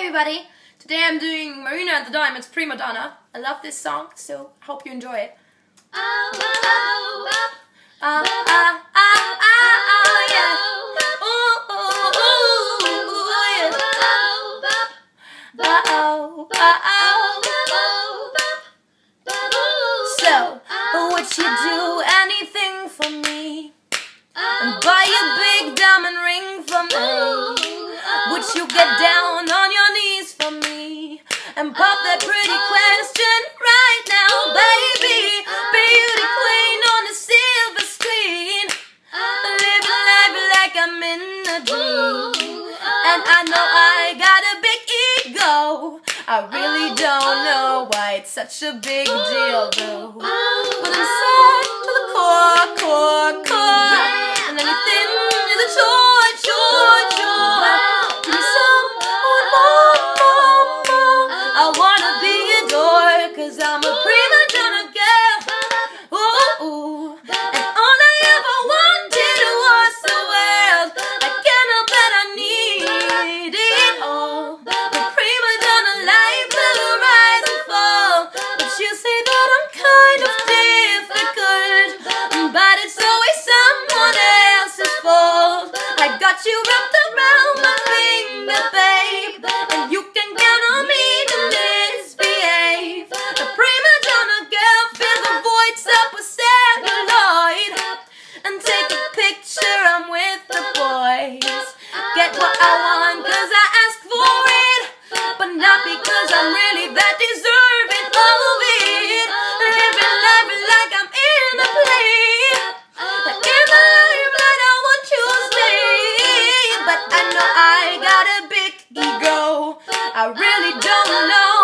everybody, today I'm doing Marina and the Diamonds, Primadonna. I love this song, so I hope you enjoy it. So, would you do anything for me? And buy a big diamond ring for me? Would you get down on your knees for me? And pop that pretty question right now, baby. Beauty queen on the silver screen, living life like I'm in a dream. And I know I got a big ego. I really don't know why it's such a big deal though. But I'm sad to the core. And anything is a chore. Give me some more. I wanna be adored, 'cause I'm a prima donna girl. Ooh. And all I ever wanted was the world. I can't help that I need it all. The prima donna life will rise and fall. But you say that I'm kind of difficult, but it's always someone else's fault. I got you wrapped around my finger, babe, and you can count on me to misbehave. The prima donna girl, fill the voids up with celluloid, and take a picture, I'm with the boys. Get what I want 'cause I ask for it, but not because I'm really that deserving of it. Living life like I'm in a play, in the limelight I want you to stay. But I know I got a big ego, I really don't know